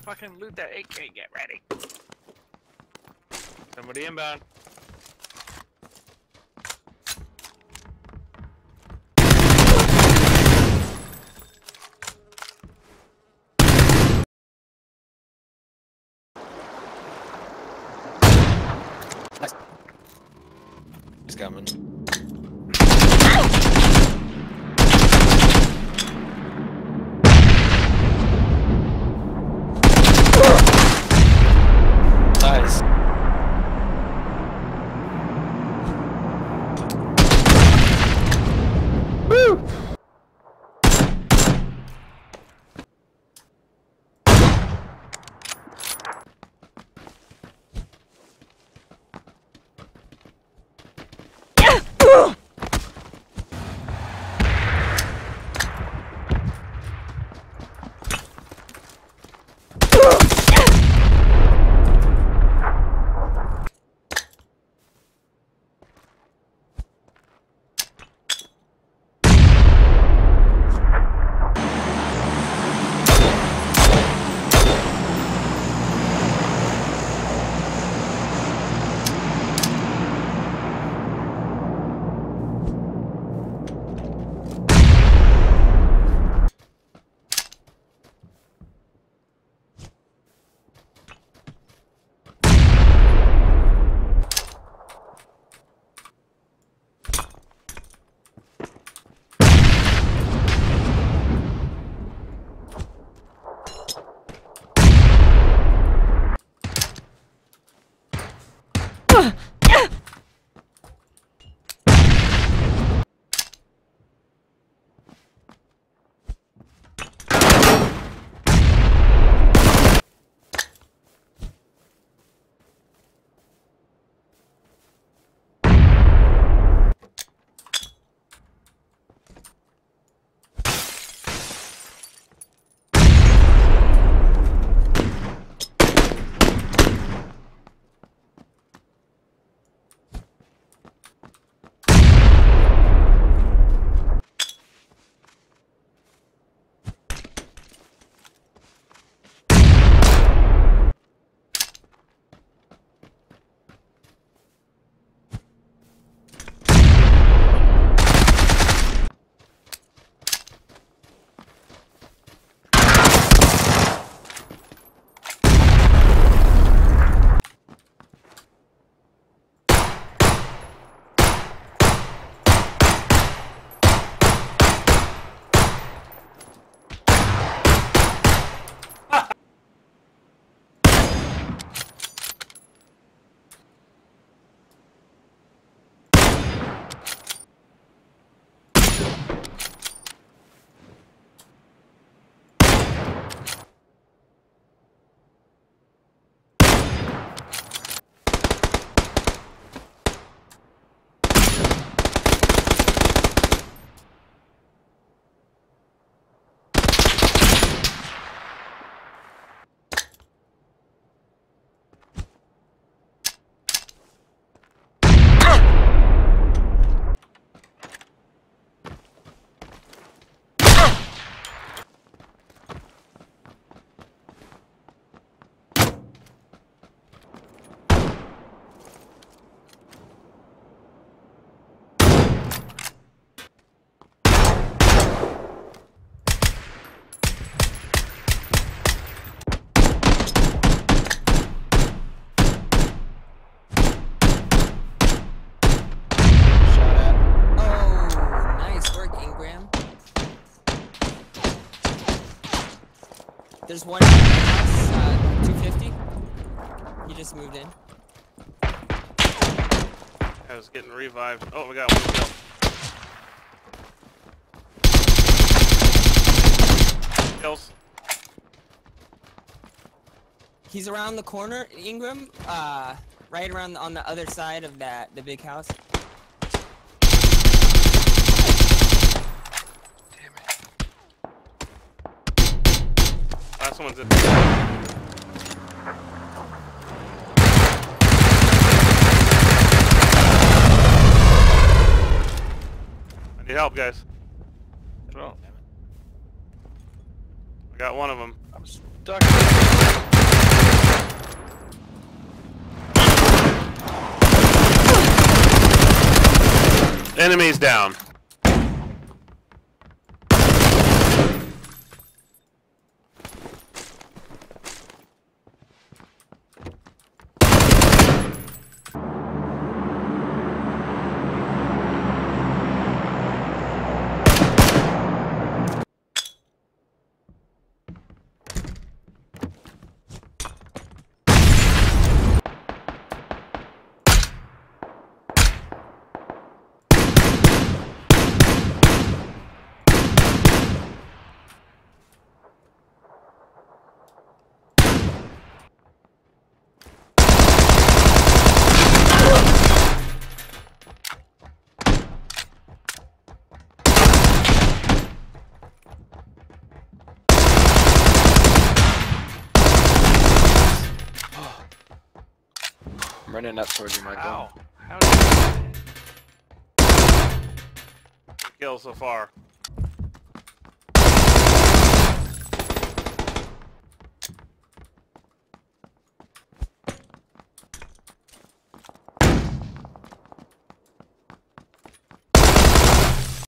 fucking loot that AK. Get ready. Somebody inbound. He's coming. Nice. Woo! There's one in the house, 250. He just moved in. I was getting revived. Oh, we got one kill. Kills. He's around the corner, Ingram. Right around on the other side of the big house. Last one's in. I need help, guys. Oh. I got one of them. I'm stuck. Enemies down. I'm running up towards you, Michael. Ow. How did you... Kill so far.